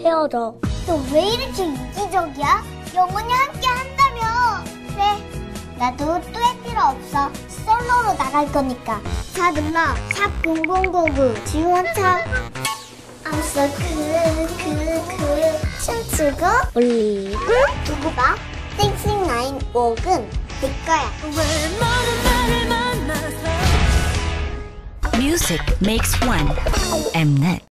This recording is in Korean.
헤어져. 너 왜 이렇게 이기적이야? 영원히 함께 한다며. 그래, 나도 뚜엣 필요 없어. 솔로로 나갈 거니까. 자, 누나, 샵 0009 지원차. I'm so cool. 춤추고 올리고. 두고 봐. 띵싱9 곡은 내 거야. Music makes one. Mnet.